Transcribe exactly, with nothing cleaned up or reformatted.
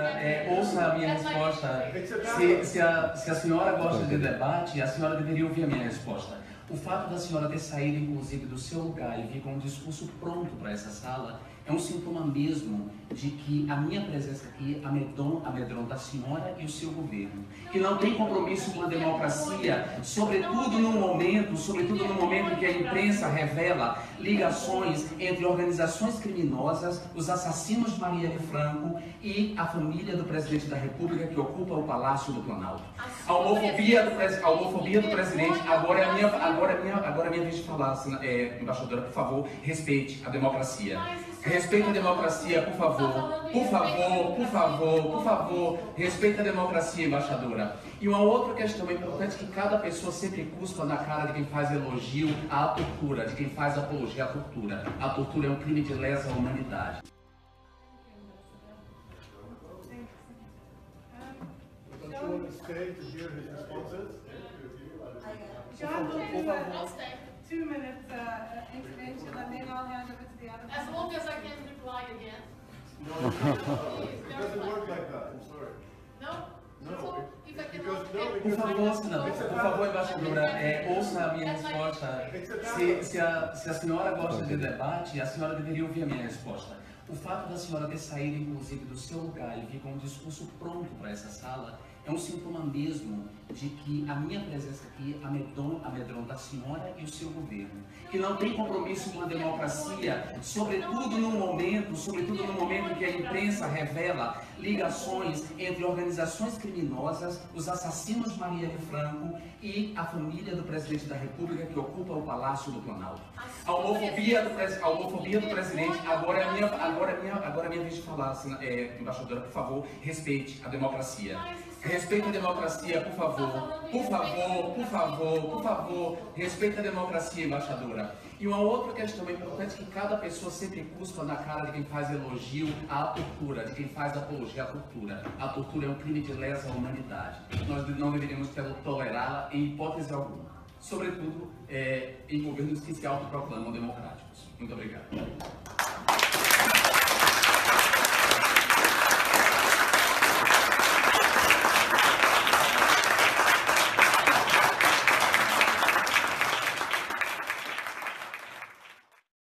é, ouça a minha resposta. Se, se, a, se a senhora gosta de debate, a senhora deveria ouvir a minha resposta. O fato da senhora ter saído, inclusive, do seu lugar e vir com um discurso pronto para essa sala é um sintoma mesmo de que a minha presença aqui amedronta, amedronta a senhora e o seu governo, que não tem compromisso com a democracia, sobretudo no momento, sobretudo no momento em que a imprensa revela ligações entre organizações criminosas, os assassinos de Marielle Franco e a família do presidente da República que ocupa o Palácio do Planalto. A homofobia do, pres, a homofobia do presidente, agora é a minha, agora é a minha, agora é a minha vez de falar, assim, é, embaixadora, por favor, respeite a democracia. Respeita a democracia, por favor. Por favor, por favor, por favor. Respeita a democracia, embaixadora. E uma outra questão importante é que cada pessoa sempre cuspa na cara de quem faz elogio à tortura, de quem faz apologia à tortura. A tortura é um crime de lesa humanidade. John will do a two minute uh, intervention and then I'll hand over to the other. As long as I can reply again. No, it doesn't work like that. I'm sorry. No? No, So, it- if I can because no, okay. Por favor, senador, por favor, embaixadora, é, ouça a minha resposta. Se, se, a, se a senhora gosta de debate, a senhora deveria ouvir a minha resposta. O fato da senhora ter saído, inclusive, do seu lugar e vir com um discurso pronto para essa sala é um sintoma mesmo de que a minha presença aqui amedronta, amedronta a senhora e o seu governo, que não tem compromisso com a democracia, sobretudo no momento, sobretudo no momento em que a imprensa revela ligações entre organizações criminosas, os assassinos de Marielle Franco e a família do presidente da República que ocupa o Palácio do Planalto. A homofobia do, pres, a homofobia do presidente, agora é a minha, agora é a minha, agora é a minha vez de falar, assim, é, embaixadora, por favor, respeite a democracia. Respeita a democracia, por favor. Por favor, por favor, por favor. Respeita a democracia, embaixadora. E uma outra questão importante é que cada pessoa sempre cuspa na cara de quem faz elogio à tortura, de quem faz apologia à tortura. A tortura é um crime de lesa humanidade. Nós não deveríamos tolerá-la em hipótese alguma. Sobretudo é, em governos que se autoproclamam democráticos. Muito obrigado.